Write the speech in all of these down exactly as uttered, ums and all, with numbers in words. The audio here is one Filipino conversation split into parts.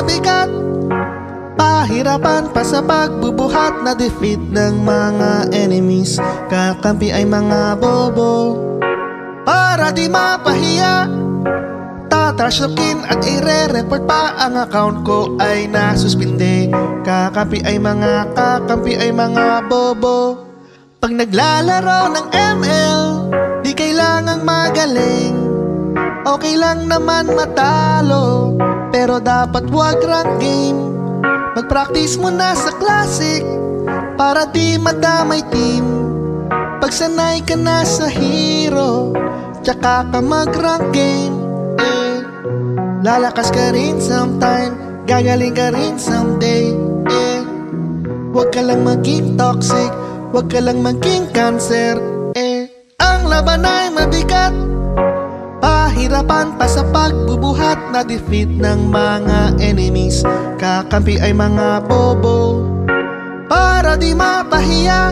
mabigat, pahirapan pa sa pagbubuhat na defeat ng mga enemies. Kakampi ay mga bobo, para di mapahiya, tatrasyokin at ire-report pa ang account ko ay nasuspinde. Kakampi ay mga, kakampi ay mga bobo. Pag naglalaro ng M L, di kailangang magaling, okay lang naman matalo, pero dapat wag rank game. Mag-practice muna sa classic para di madamay team. Pag sanay ka na sa hero, tsaka ka mag-rank game, eh, lalakas ka rin sometime, gagaling ka rin someday, eh. Huwag ka lang maging toxic, huwag ka lang maging cancer, eh. Ang laban ay mabigat, pahirapan pa sa pagbubuhat na defeat ng mga enemies. Kakampi ay mga bobo, para di mapahiya,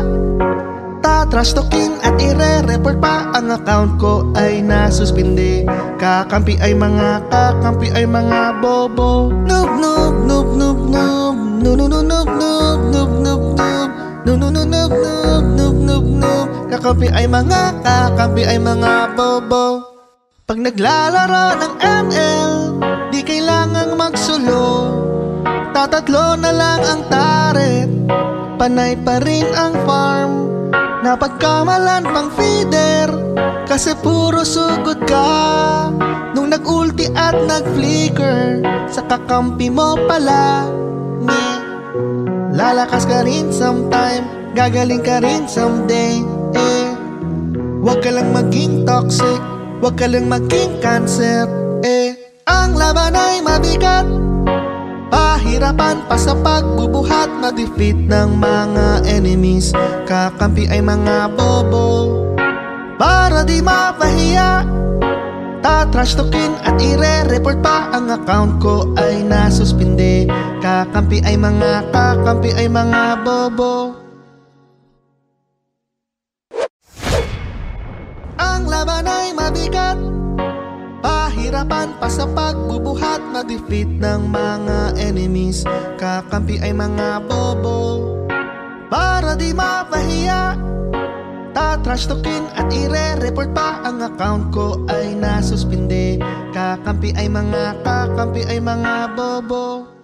tatrashtokin at ire-report pa ang account ko ay nasuspinde. Kakampi ay mga, kakampi ay mga bobo. Noob, noob, noob, noob, noob, noob, noob, noob, noob, noob, noob, noob, noob, noob, noob, noob, noob, noob, noob. Kakampi ay mga, kakampi ay mga bobo. Pag naglalaro ng M L, di kailangang magsulo, tatatlo na lang ang taret, panay pa rin ang farm. Napagkamalan pang feeder, kasi puro sugod ka. Nung nag-ulti at nag-flicker, sa kakampi mo pala, nye. Lalakas ka rin sometime, gagaling ka rin someday, eh. Huwag ka lang maging toxic, huwag ka lang maging cancer, eh. Ang laban ay mabigat, pahirapan pa sa pagbubuhat na defeat ng mga enemies. Kakampi ay mga bobo, para di mapahiya, tatrashtokin at ire-report pa ang account ko ay nasuspinde. Kakampi ay mga, kakampi ay mga bobo. Ang laban ay mabigat, pahirapan pa sa pagbubuhat na defeat ng mga enemies. Kakampi ay mga bobo, para di mapahiya, tatrashtokin at ire-report pa ang account ko ay nasuspinde. Kakampi ay mga, kakampi ay mga bobo.